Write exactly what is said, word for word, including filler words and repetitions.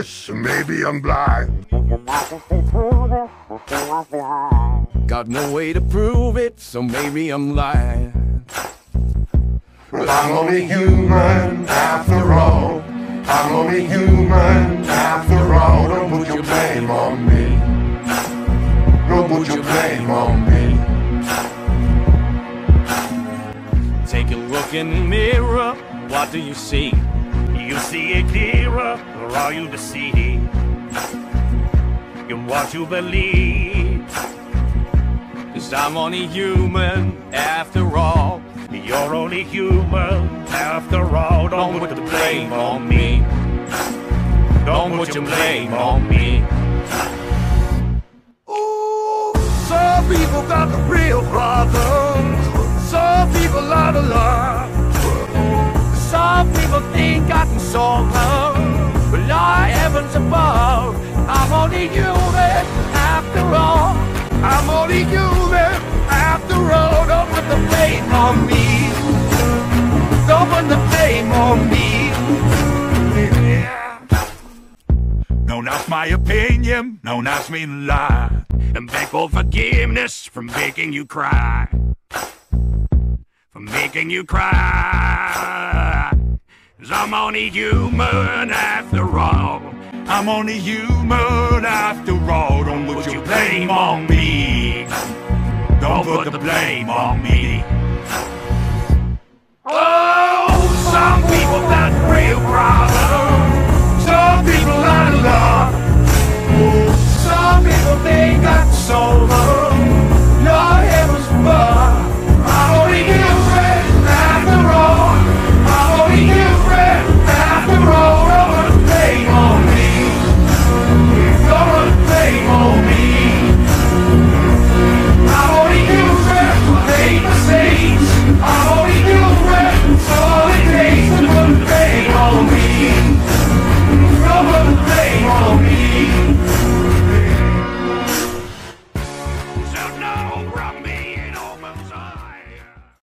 this, maybe I'm blind. Got no way to prove it, so maybe I'm lying. Well, I'm only human after all. I'm only human after all. Don't put your blame on me. Don't put your blame on me. Take a look in the mirror, what do you see? You see it clearer, or are you deceived in what you believe? Cause I'm only human after all. You're only human after all. Don't put the blame on me. Don't put your blame on me. Ooh, some people got the real problems. Some people out of love. Some people think I can solve them, but I heavens above. I'm only human after all. I'm only human after all. Don't put the blame on me. Don't put the blame on me. Yeah. Don't ask my opinion, don't ask me to lie, and beg for forgiveness for making you cry. For making you cry. Cause I'm only human after all. I'm only human after all. Don't put your blame on me. Don't put the blame on me. Oh, some people got real problems. Some people are